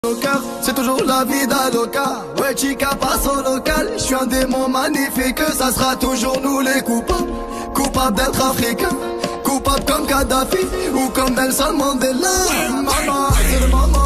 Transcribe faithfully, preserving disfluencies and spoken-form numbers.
Au cœur, c'est toujours la vie d'Aloca. Ouais, chica passe au local. Je suis un démon magnifique, ça sera toujours nous les coupables. Coupables d'être africains, coupables comme Kadhafi ou comme Nelson Mandela. Maman, c'est le moment.